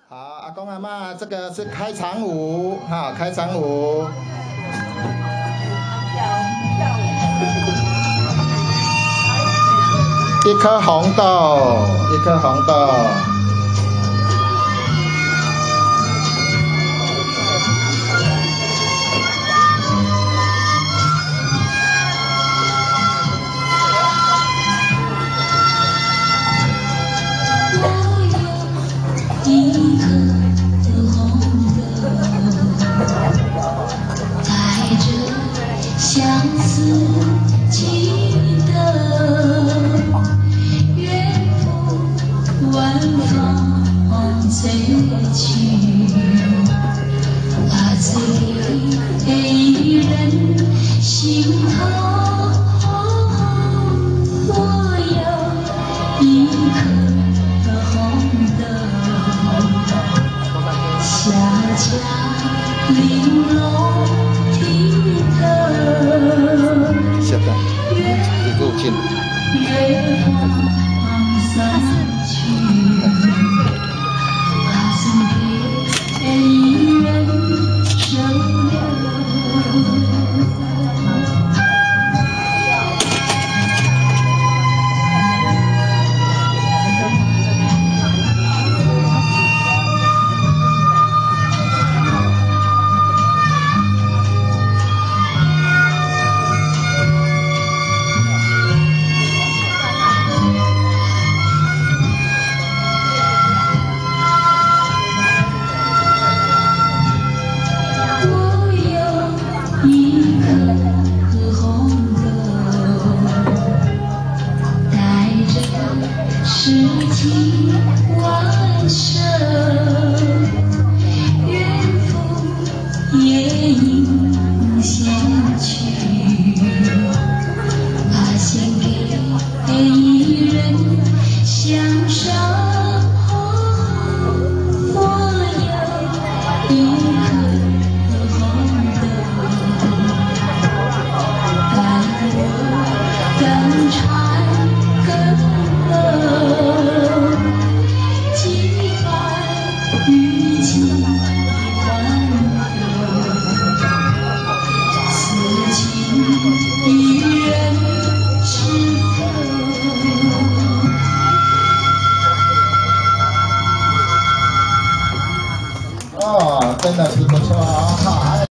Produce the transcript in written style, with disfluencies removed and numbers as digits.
好，阿公阿嬷，这个是开场舞，哈，开场舞。一颗红豆，一颗红豆。 相思记得，远赴万方醉去，花醉一人心头，我有一颗红豆，小家玲珑。 是的，一路进。 月光洒。